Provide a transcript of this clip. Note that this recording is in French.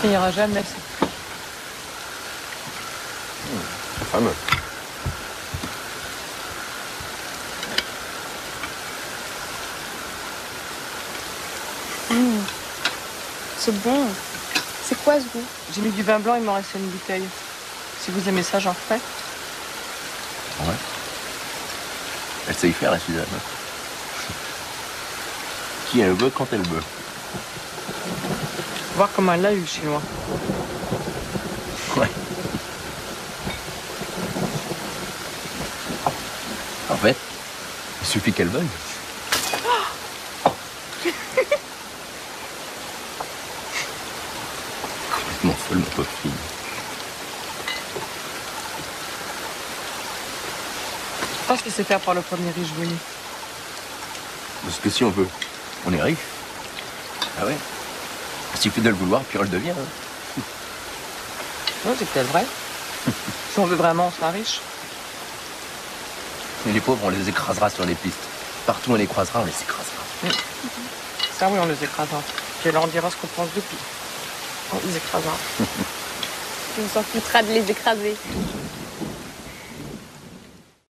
finira jamais, ça. C'est fameux. C'est bon. C'est quoi ce goût? J'ai mis du vin blanc, il m'en reste une bouteille. Si vous aimez ça, j'en ferai. Ouais. Elle sait y faire, la Suzanne. Qui elle veut quand elle veut. Voir comment elle l'a eu, le chinois. Ouais. En fait, il suffit qu'elle veuille. Complètement folle, ma pauvre fille. Je pense qu'il sait faire par le premier riche venu. Parce que si on veut, on est riche. Ah ouais. Il suffit de le vouloir, puis on le devient. Hein. Non, c'est peut-être vrai. Si on veut vraiment, on sera riche. Et les pauvres, on les écrasera sur les pistes. Partout où on les croisera, on les écrasera. Ça, oui, on les écrasera. Puis alors, on dira ce qu'on pense depuis. On les écrasera. On s'en foutra de les écraser.